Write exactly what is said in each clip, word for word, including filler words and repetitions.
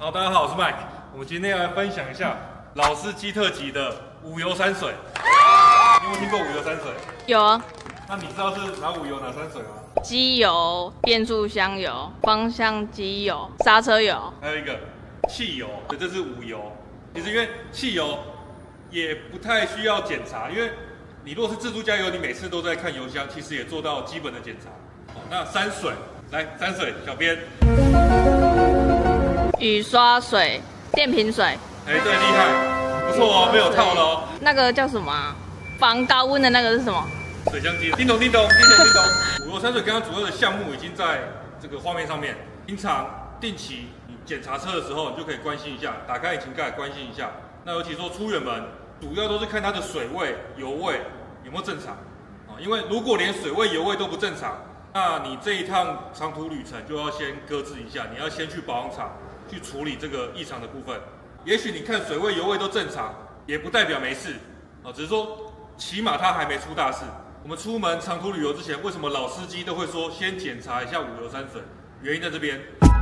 好，大家好，我是 Mike。我们今天要来分享一下老司机特级的五油三水。你有没有听过五油三水？ 有啊。 那你知道是哪五油哪三水吗？ 机油、变速箱油、方向机油、刹车油， 还有一个汽油，对，这是五油。其实因为汽油也不太需要检查，因为你如果是自助加油，你每次都在看油箱，其实也做到基本的检查。好，那三水，来三水，小编。 雨刷水、电瓶水。 哎，对，厉害，不错哦，没有套了哦。 那个叫什么、啊？防高温的那个是什么？ 水箱机。叮咚叮咚叮咚叮咚。五油三水刚刚主要的项目已经在这个画面上面。平常定期你检查车的时候，你就可以关心一下，打开引擎盖关心一下。那尤其说出远门，主要都是看它的水位、油位有没有正常啊。因为如果连水位、油位都不正常，那你这一趟长途旅程就要先搁置一下，你要先去保养厂去处理这个异常的部分。也许你看水位、油位都正常，也不代表没事啊，只是说起码它还没出大事。我们出门长途旅游之前，为什么老司机都会说先检查一下五油三水？原因在这边。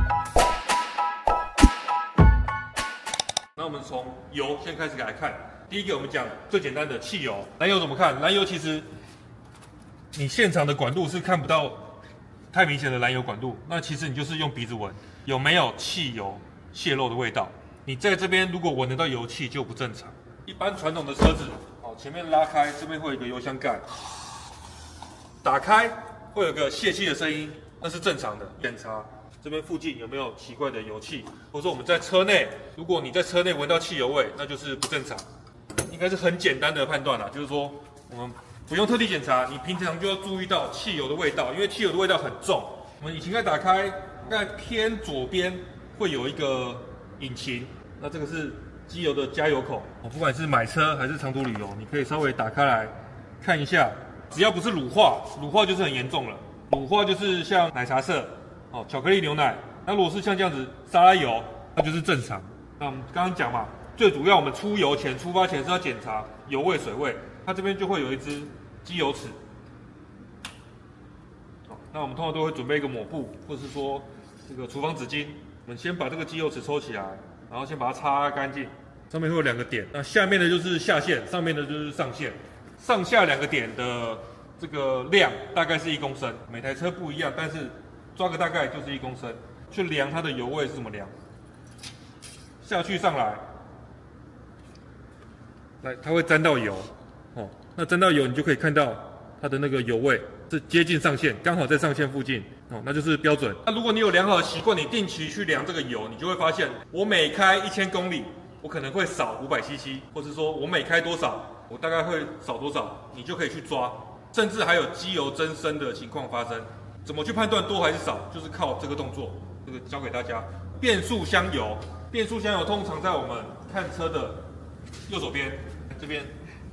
那我们从油先开始来看。第一个，我们讲最简单的汽油。燃油怎么看？燃油其实你现场的管路是看不到太明显的燃油管路，那其实你就是用鼻子闻有没有汽油泄漏的味道。你在这边如果闻得到油气就不正常。一般传统的车子，哦，前面拉开，这边会有一个油箱盖，打开会有个泄气的声音，那是正常的。检查这边附近有没有奇怪的油气，或者说我们在车内，如果你在车内闻到汽油味，那就是不正常。应该是很简单的判断啦，就是说我们不用特地检查，你平常就要注意到汽油的味道，因为汽油的味道很重。我们引擎盖打开，大概偏左边会有一个引擎，那这个是机油的加油口。不管是买车还是长途旅游，你可以稍微打开来看一下，只要不是乳化，乳化就是很严重了。乳化就是像奶茶色、哦巧克力牛奶，那如果是像这样子沙拉油，那就是正常。那我们刚刚讲嘛，最主要我们出油前、出发前是要检查油位、水位，它这边就会有一支机油尺。好，那我们通常都会准备一个抹布，或者是说这个厨房纸巾。我们先把这个机油尺抽起来，然后先把它擦干净。上面会有两个点，那下面的就是下线，上面的就是上线。上下两个点的这个量大概是一公升，每台车不一样，但是抓个大概就是一公升。去量它的油位是怎么量？下去上来，来它会沾到油，哦，那沾到油你就可以看到它的那个油位是接近上限，刚好在上限附近，哦，那就是标准。那如果你有良好的习惯，你定期去量这个油，你就会发现，我每开一千公里，我可能会少五百 C C， 或是说我每开多少，我大概会少多少，你就可以去抓，甚至还有机油增生的情况发生。怎么去判断多还是少？就是靠这个动作，这个教给大家。变速箱油，变速箱油通常在我们看车的右手边这边。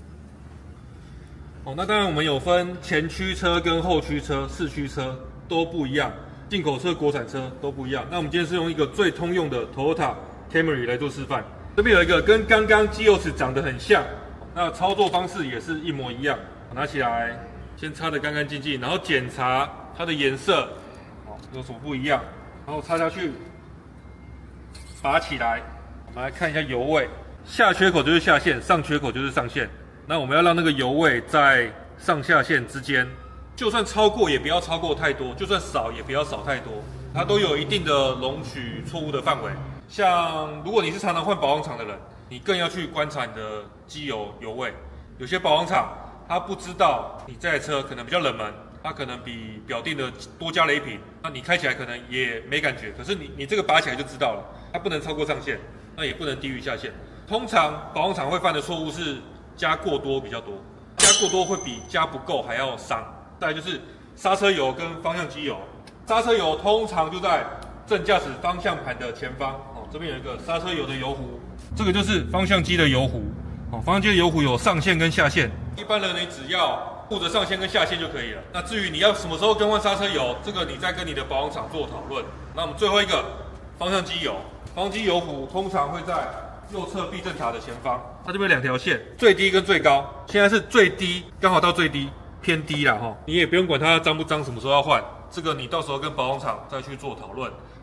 哦，那当然我们有分前驱车跟后驱车、四驱车都不一样，进口车、国产车都不一样。那我们今天是用一个最通用的 Toyota Camry 来做示范。这边有一个跟刚刚机油尺长得很像，那操作方式也是一模一样。拿起来，先擦得干干净净，然后检查它的颜色，哦，有什么不一样，然后插下去，拔起来，我们来看一下油位。下缺口就是下线，上缺口就是上线。那我们要让那个油位在上下线之间，就算超过也不要超过太多，就算少也不要少太多，它都有一定的容许错误的范围。像如果你是常常换保养厂的人，你更要去观察你的机油油位。有些保养厂他不知道你这台车可能比较冷门，它可能比表定的多加了一瓶，那你开起来可能也没感觉，可是你你这个拔起来就知道了，它不能超过上限，那也不能低于下限。通常保养厂会犯的错误是加过多比较多，加过多会比加不够还要伤。再来就是刹车油跟方向机油，刹车油通常就在正驾驶方向盘的前方，哦，这边有一个刹车油的油壶，这个就是方向机的油壶，哦，方向机的油壶有上限跟下限，一般人你只要顾着上限跟下限就可以了。那至于你要什么时候更换刹车油，这个你再跟你的保养厂做讨论。那我们最后一个方向机油，方向机油壶通常会在右侧避震塔的前方，它这边两条线，最低跟最高，现在是最低，刚好到最低，偏低啦哈。你也不用管它脏不脏，什么时候要换，这个你到时候跟保养厂再去做讨论。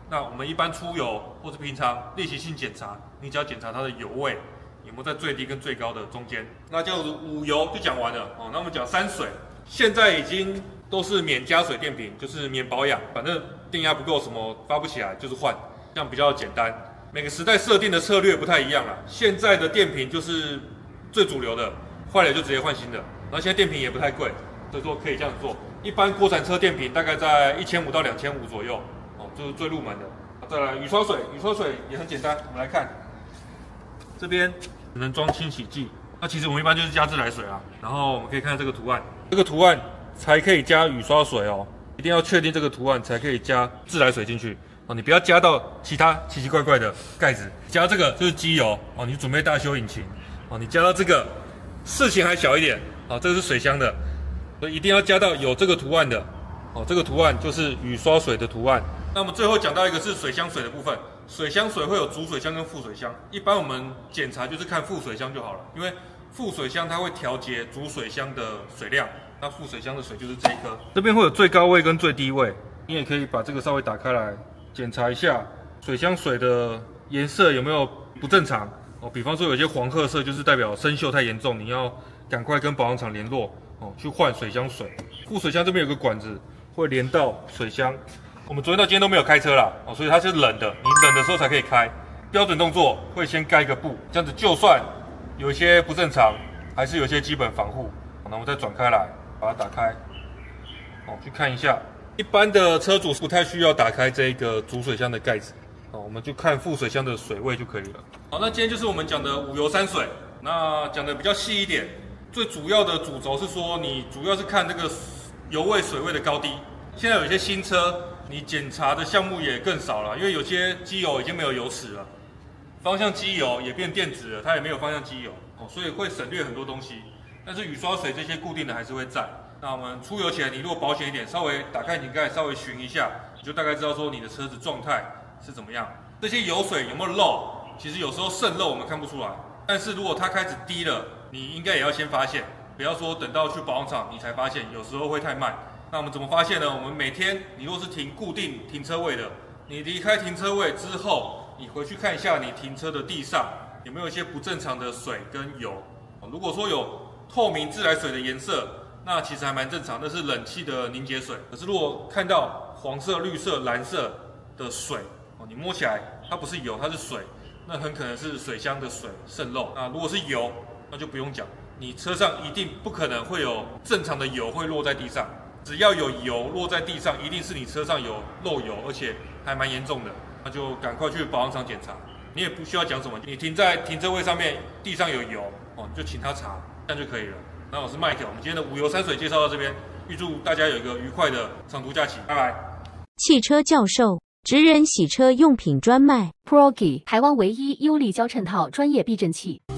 那我们一般出油或是平常例行性检查，你只要检查它的油位有没有在最低跟最高的中间。那这样子五油就讲完了哦。那我们讲三水，现在已经都是免加水电瓶，就是免保养，反正电压不够什么发不起来就是换，这样比较简单。每个时代设定的策略不太一样啦。现在的电瓶就是最主流的，坏了就直接换新的。然后现在电瓶也不太贵，所以说可以这样做。一般国产车电瓶大概在一千五到两千五左右，哦，这是最入门的。再来雨刷水，雨刷水也很简单，我们来看，这边只能装清洗剂。那其实我们一般就是加自来水啊。然后我们可以看看这个图案，这个图案才可以加雨刷水哦，一定要确定这个图案才可以加自来水进去哦。你不要加到其他奇奇怪怪的盖子，加这个就是机油哦，你准备大修引擎哦，你加到这个事情还小一点哦，这个是水箱的。所以一定要加到有这个图案的，哦，这个图案就是雨刷水的图案。那么最后讲到一个是水箱水的部分，水箱水会有主水箱跟副水箱，一般我们检查就是看副水箱就好了，因为副水箱它会调节主水箱的水量，那副水箱的水就是这一颗。这边会有最高位跟最低位，你也可以把这个稍微打开来检查一下水箱水的颜色有没有不正常哦，比方说有些黄褐色就是代表生锈太严重，你要赶快跟保养厂联络。哦，去换水箱水，副水箱这边有个管子会连到水箱。我们昨天到今天都没有开车啦，哦，所以它是冷的，你冷的时候才可以开。标准动作会先盖一个布，这样子就算有一些不正常，还是有一些基本防护。那我们再转开来，把它打开，哦，去看一下。一般的车主不太需要打开这个主水箱的盖子，哦，我们就看副水箱的水位就可以了。好，那今天就是我们讲的五油三水，那讲的比较细一点。最主要的主轴是说，你主要是看这个油位、水位的高低。现在有一些新车，你检查的项目也更少了，因为有些机油已经没有油尺了，方向机油也变电子了，它也没有方向机油哦，所以会省略很多东西。但是雨刷水这些固定的还是会在。那我们出油前，你如果保险一点，稍微打开引擎盖，稍微巡一下，你就大概知道说你的车子状态是怎么样。这些油水有没有漏？其实有时候渗漏我们看不出来，但是如果它开始滴了，你应该也要先发现，不要说等到去保养厂你才发现，有时候会太慢。那我们怎么发现呢？我们每天你若是停固定停车位的，你离开停车位之后，你回去看一下你停车的地上有没有一些不正常的水跟油。如果说有透明自来水的颜色，那其实还蛮正常，那是冷气的凝结水。可是如果看到黄色、绿色、蓝色的水，你摸起来它不是油，它是水，那很可能是水箱的水渗漏。那如果是油，那就不用讲，你车上一定不可能会有正常的油会落在地上，只要有油落在地上，一定是你车上有漏油，而且还蛮严重的，那就赶快去保养厂检查。你也不需要讲什么，你停在停车位上面，地上有油哦，就请他查，这样就可以了。那我是麦克，我们今天的五油三水介绍到这边，预祝大家有一个愉快的长途假期，拜拜。 汽车教授，职人洗车用品专卖 Progi 台湾唯一优利胶衬套专业避震器。